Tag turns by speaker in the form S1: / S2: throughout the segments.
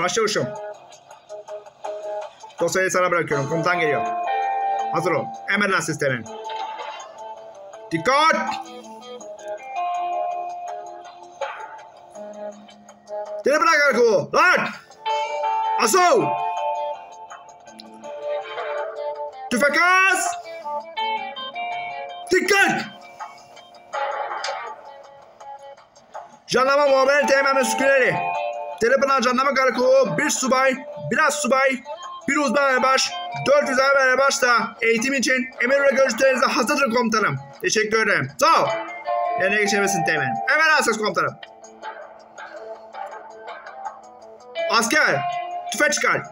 S1: Başçavuşum. Dosyayı sana bırakıyorum. Komutan geliyor. Hazır ol. Emredersin sistemin. Dikkat! Deli bırak arkadaşı. Lan! Asıl! Tüfek az! Dikkat! Jandarma muhabiri teğmen müsküleri. Telepınar jandarma karakolu bir subay, biraz subay, bir uzman erbaş, 400 erbaş da eğitim için emir ve görüşlerinize hazırdır komutanım. Teşekkür ederim. Sağ ol. Yerine geçebilirsin teğmenim. Emredersiniz komutanım. Asker, tüfek çıkar.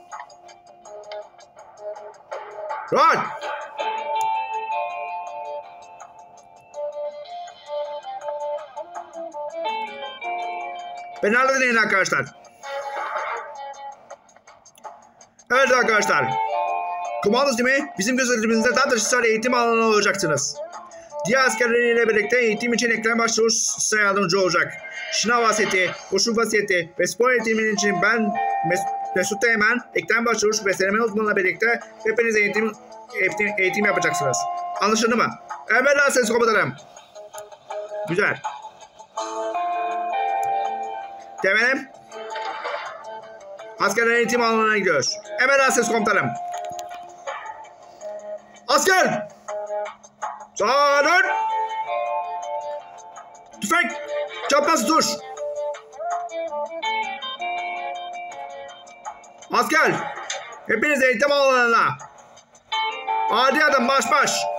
S1: Rahat. Beni halledin arkadaşlar. Evet arkadaşlar. Komando timi bizim gözetimizde Dantaşhisar eğitim alanı olacaksınız. Diğer askerleriyle birlikte eğitim için eklem başçavuş size yardımcı olacak. Şınav vasiyeti, koşu vasiyeti ve spor eğitiminin için ben Mesut Teğmen, eklem başçavuş ve deneme uzmanıyla birlikte hepiniz eğitim yapacaksınız. Anlaşıldı mı? Emredersiniz komutanım. Güzel. Teğmenim. Askerlerin eğitim alanına gidiyoruz. Emredersiniz komutanım. Asker! Sağa dön! Tüfek! Çapraz tuş! Asker! Hepiniz eğitim alanına! Adi adım baş baş!